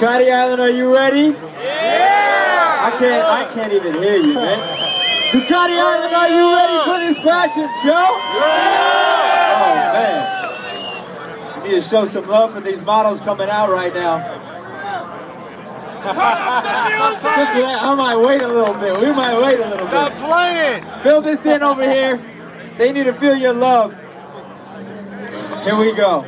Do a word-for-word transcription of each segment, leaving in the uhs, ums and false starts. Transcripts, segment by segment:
Ducati Island, are you ready? Yeah! I can't, I can't even hear you, man. Ducati Island, are you ready for this fashion show? Yeah! Oh, man. We need to show some love for these models coming out right now. Just for that, I might wait a little bit. We might wait a little Stop bit. Stop playing! Fill this in over here. They need to feel your love. Here we go.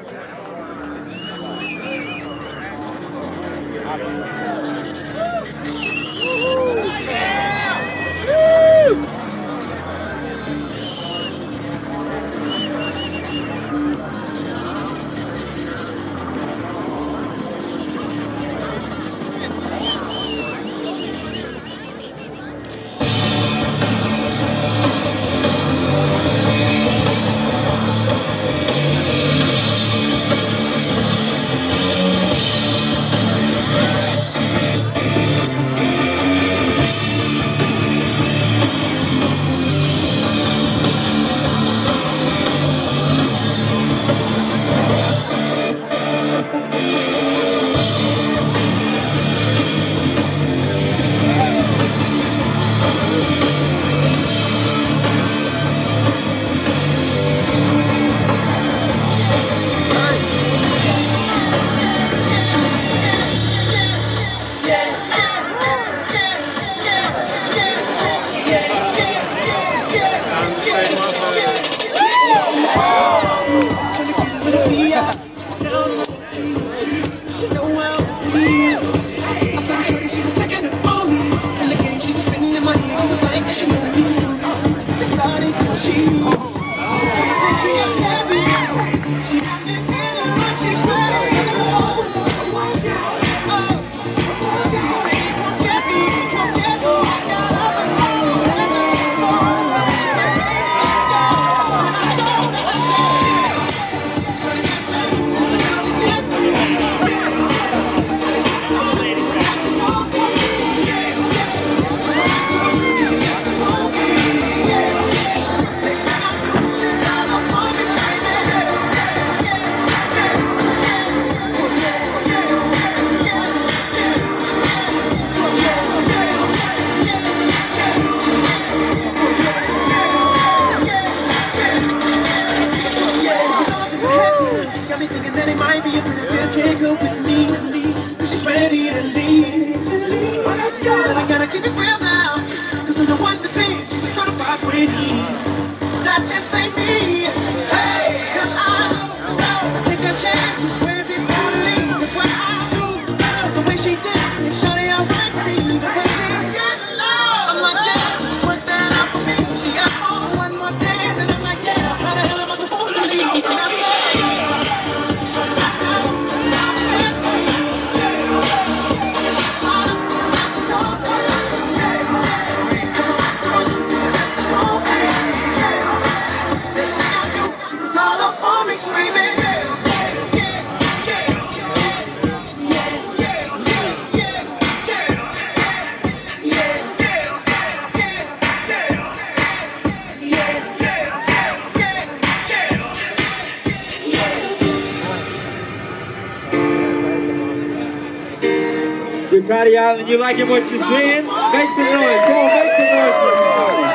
Ducati Island, you liking what you're seeing? Make some noise. Come on, make some noise for everybody.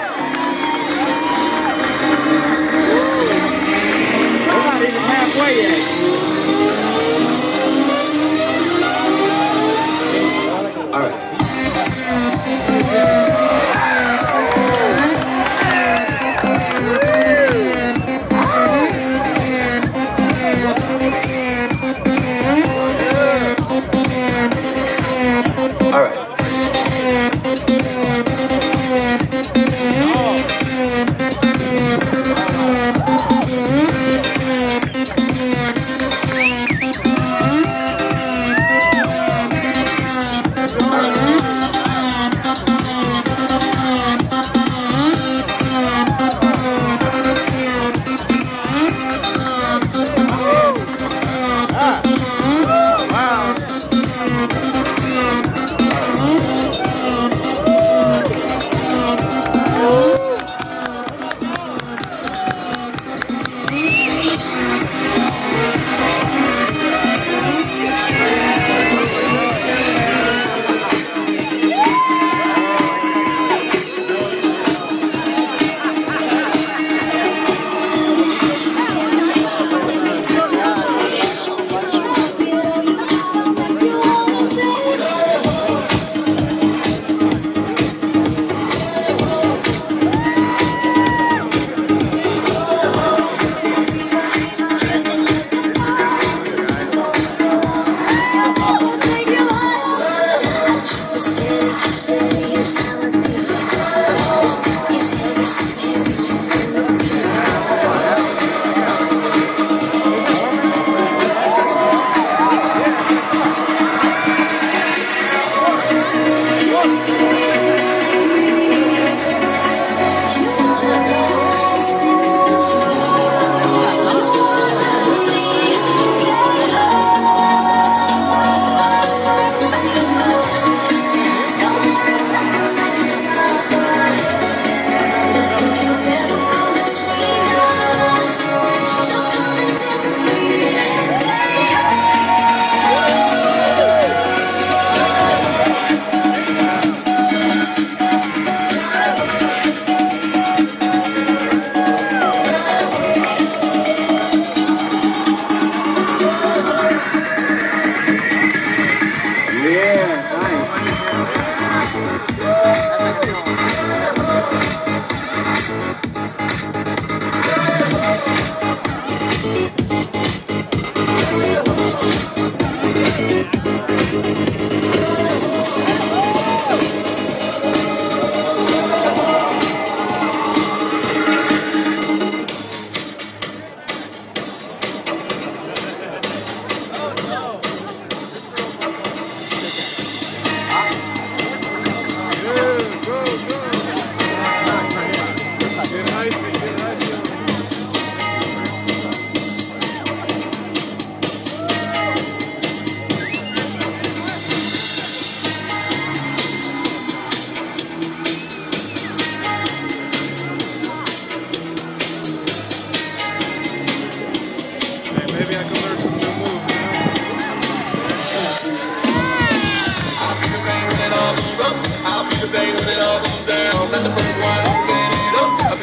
We're not even halfway yet. All right. All right.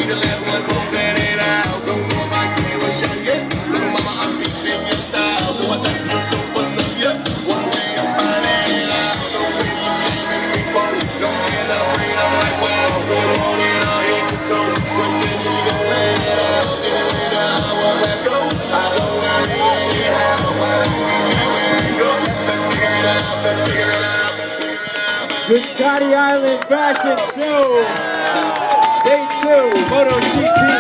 the last one, close that it out. Don't know if I gave a shot yet. Little mama, I'm beating your style. Do I touch you dope enough yet? One way I'm finding it out. The way you came and we both don't get afraid. I'm like, wow, go on and I'll hit your toe. First thing you should go let it out. Anyway, the hour, let's go. I don't worry, anyhow. Why don't we see where it goes? Let's figure it out, let's figure it out. Ducati Island Fashion Show, Day two, MotoGP.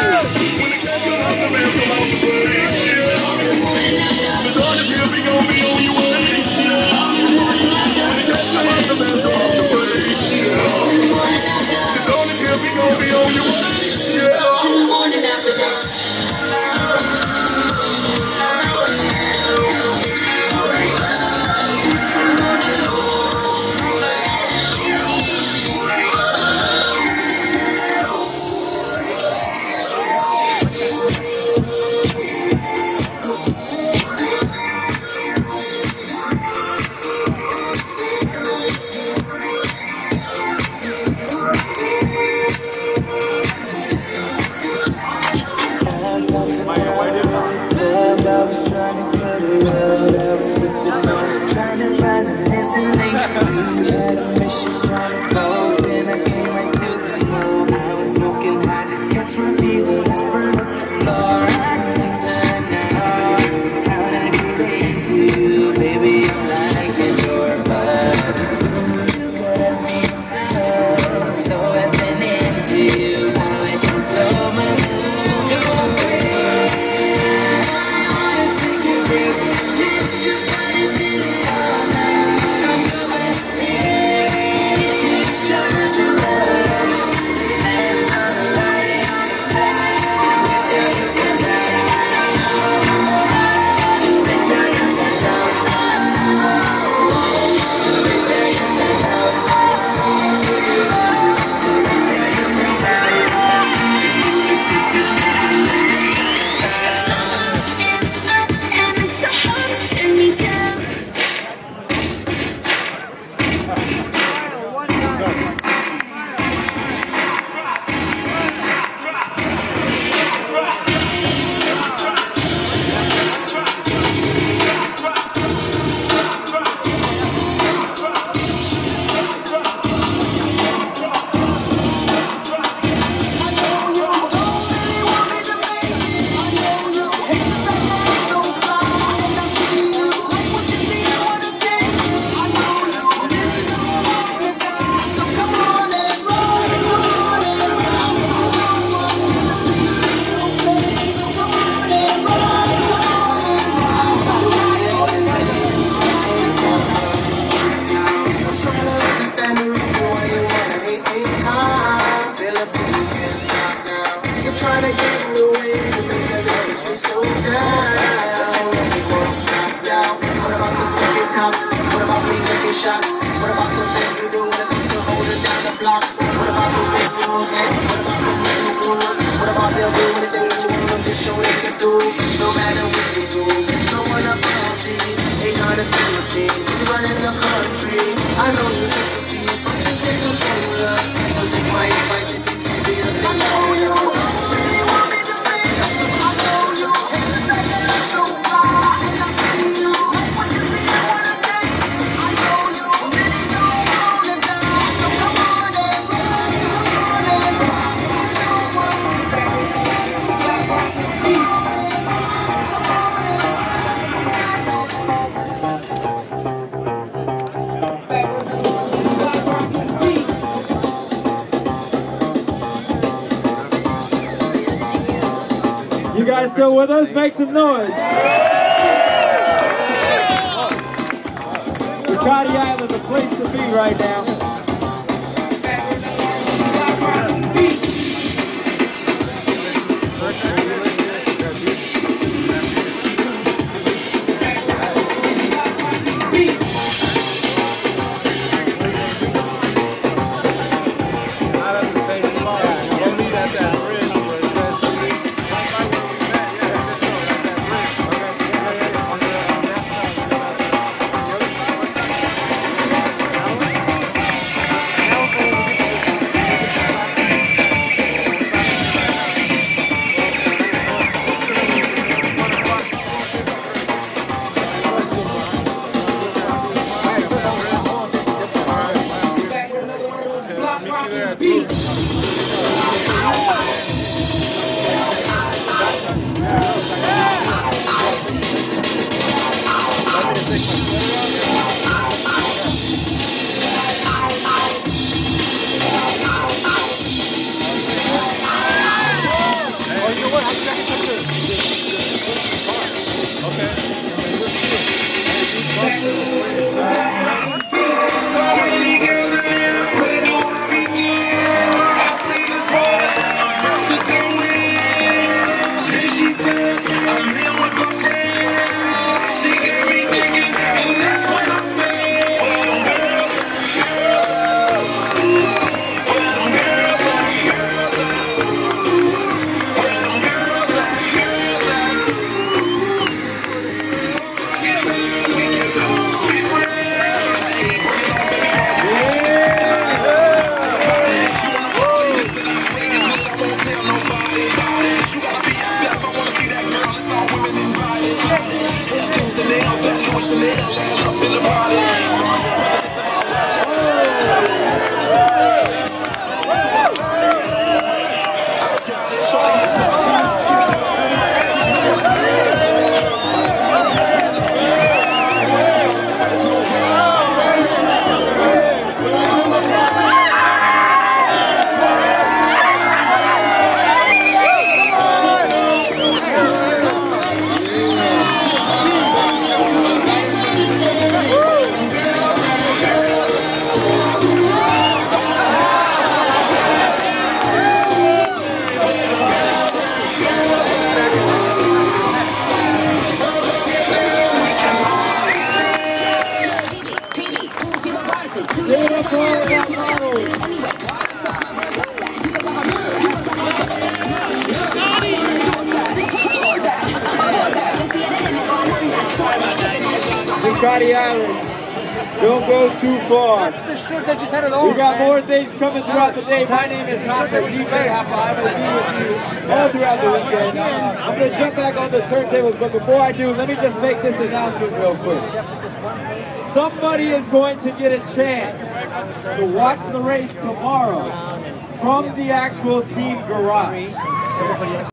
You guys still with us? Make some noise. Ducati Island, the place to be right now. Ducati Island. Don't go too far. That's the shirt that just had it We on. got man. more things coming throughout the day. My name is Hopper. D J Hopper. I will be with you all throughout the weekend. I'm going to jump back on the turntables, but before I do, let me just make this announcement real quick. Somebody is going to get a chance to watch the race tomorrow from the actual team garage.